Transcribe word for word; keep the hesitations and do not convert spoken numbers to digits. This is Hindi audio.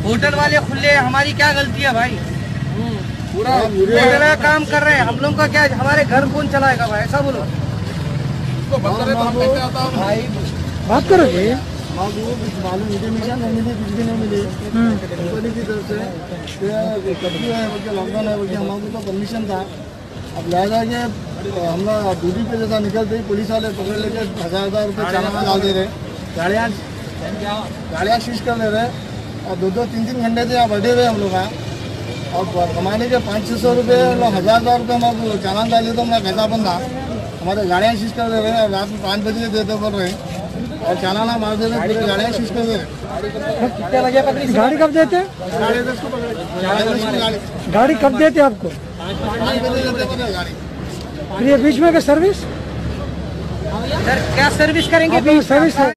होटल वाले खुले, हमारी क्या गलती है भाई? पूरा पूरा काम कर रहे हैं हम लोग का, क्या हमारे घर कौन चलाएगा भाई? ऐसा बोलो, बात करो जी। मालूम इंटीमेशन नहीं मिली, कुछ भी नहीं मिली कंपनी की तरफ से। कर्फ्यू है बोल लॉकडाउन है बोल हमारे तो परमिशन था। अब लिहाजा के हम लोग ड्यूटी पे जैसा निकलते ही पुलिस वाले पकड़ लेके हज़ार हज़ार रुपये चालान डाल दे रहे, गाड़ियाँ गाड़ियाँ शीश कर ले रहे और दो दो तीन तीन घंटे से यहाँ बैठे हुए हम लोग यहाँ। और कमाने के पाँच छः सौ रुपये हज़ार हज़ार रुपये हम चालान डाले तो हमारा कैसा बंदा हमारे गाड़ियाँ शीश कर दे रहे हैं। रात में पाँच बजे देते बोल रहे और चालाना मार दे रहे, पूरे गाड़ियाँ शीश कर दे रहे। गाड़ी कब देते हैं? गाड़ी दस को पकड़े, गाड़ी कब देते हैं आपको? पाँच बजे देते बोले गाड़ी। फिर ये बीच में का सर्विस सर क्या सर्विस करेंगे? सर्विस है।